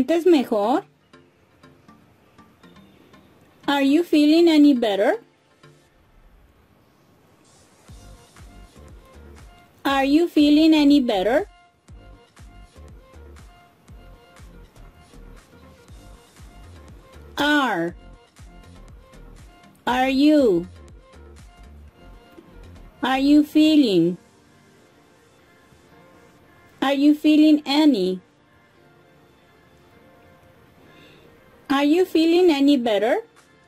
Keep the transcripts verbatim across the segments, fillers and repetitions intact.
sientes mejor? Are you feeling any better? Are you feeling any better? Are. Are you? Are you feeling? Are you feeling any? Are you feeling any better?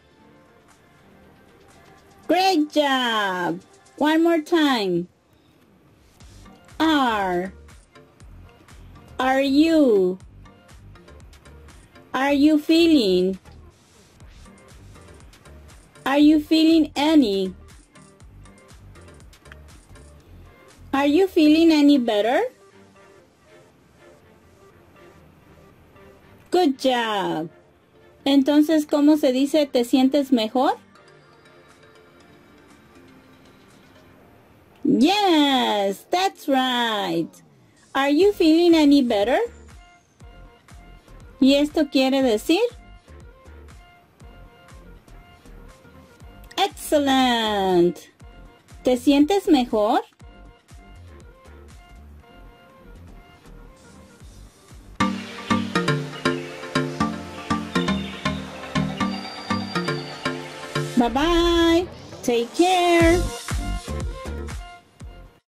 Great job! One more time. Are. Are you? Are you feeling? Are you feeling any? Are you feeling any better? Good job. Entonces, ¿cómo se dice te sientes mejor? Yes, that's right. Are you feeling any better? ¿Y esto quiere decir? Excellent. ¿Te sientes mejor? Bye bye. Take care.